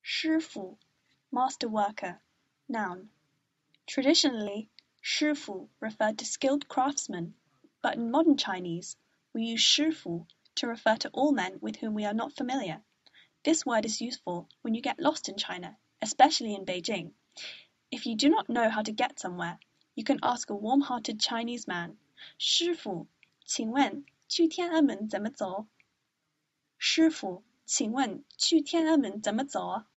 师傅 master worker, noun. Traditionally, 师傅 referred to skilled craftsmen, but in modern Chinese, we use 师傅 to refer to all men with whom we are not familiar. This word is useful when you get lost in China, especially in Beijing. If you do not know how to get somewhere, you can ask a warm-hearted Chinese man, 师傅，请问去天安门怎么走？师傅，请问去天安门怎么走？